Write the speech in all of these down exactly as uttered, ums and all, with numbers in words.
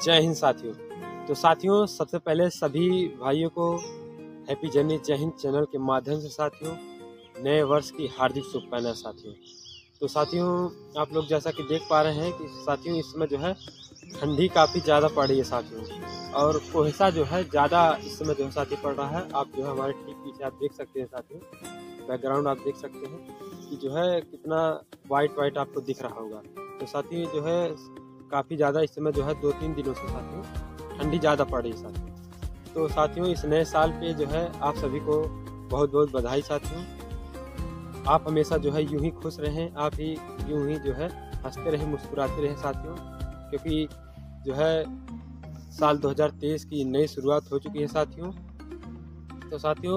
जय हिंद साथियों। तो साथियों, सबसे पहले सभी भाइयों को हैप्पी जर्नी जय हिंद चैनल के माध्यम से साथियों नए वर्ष की हार्दिक शुभकामनाएं साथियों। तो साथियों, आप लोग जैसा कि देख पा रहे हैं कि साथियों इस समय जो है ठंडी काफ़ी ज़्यादा पड़ रही है साथियों, और कोहसा जो है ज़्यादा इस समय जो है साथी पड़ रहा है। आप जो है हमारे ठीक पीछे आप देख सकते हैं साथियों, बैकग्राउंड आप देख सकते हैं कि जो है कितना वाइट वाइट आपको दिख रहा होगा। तो साथियों जो है काफ़ी ज़्यादा इस समय जो है दो तीन दिनों से साथियों ठंडी ज़्यादा पड़ रही है साथियों। तो साथियों इस नए साल पे जो है आप सभी को बहुत बहुत बधाई साथियों। आप हमेशा जो है यूं ही खुश रहें, आप ही यूं ही जो है हंसते रहें, मुस्कुराते रहें साथियों, क्योंकि जो है साल दो हज़ार तेईस की नई शुरुआत हो चुकी है साथियों। तो साथियों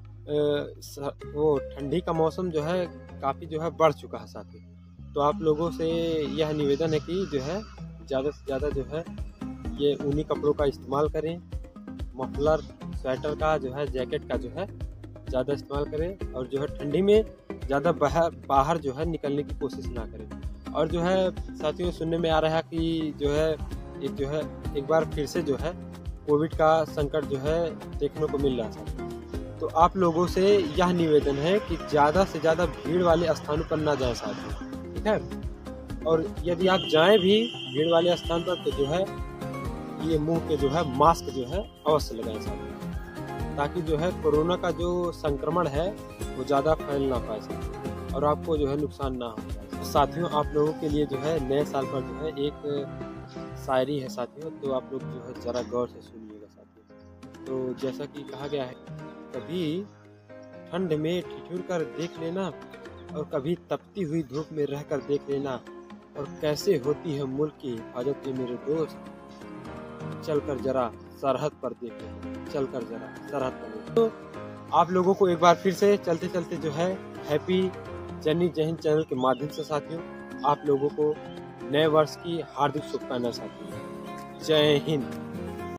वो ठंडी का मौसम जो है काफ़ी जो है बढ़ चुका है साथियों। तो आप लोगों से यह निवेदन है कि जो है ज़्यादा से ज़्यादा जो है ये ऊनी कपड़ों का इस्तेमाल करें, मफलर स्वेटर का जो है जैकेट का जो है ज़्यादा इस्तेमाल करें, और जो है ठंडी में ज़्यादा बाहर बाहर जो है निकलने की कोशिश ना करें। और जो है साथियों सुनने में आ रहा है कि जो है एक जो है एक बार फिर से जो है कोविड का संकट जो है देखने को मिल रहा है। तो आप लोगों से यह निवेदन है कि ज़्यादा से ज़्यादा भीड़ वाले स्थानों पर ना जाएं साथियों, ठीक है। और यदि आप जाएं भी भीड़ वाले स्थान पर तो जो है ये मुंह पे जो है मास्क जो है अवश्य लगाएं साथियों, ताकि जो है कोरोना का जो संक्रमण है वो ज़्यादा फैल ना पाए साथियों, और आपको जो है नुकसान ना हो पाए। तो साथियों आप लोगों के लिए जो है नए साल पर जो है एक शायरी है साथियों, तो आप लोग जो है ज़रा गौर से सुनिएगा साथियों। तो जैसा कि कहा गया है, कभी ठंड में ठिठुर कर देख लेना, और कभी तपती हुई धूप में रहकर देख लेना, और कैसे होती है मुल्क की हिफाजत ये मेरे दोस्त, चलकर जरा सरहद पर देख लेना, चलकर जरा सरहद पर देख। तो आप लोगों को एक बार फिर से चलते चलते जो है हैप्पी जर्नी जय हिंद चैनल के माध्यम से साथियों आप लोगों को नए वर्ष की हार्दिक शुभकामनाएं साथियों। जय हिंद।